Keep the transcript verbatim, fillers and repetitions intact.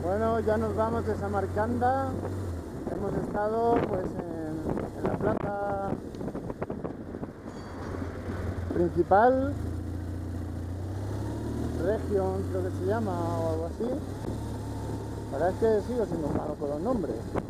Bueno, ya nos vamos de Samarcanda. Hemos estado pues en, en la plaza principal, Region creo que se llama o algo así. La verdad es que sigo siendo malo con los nombres.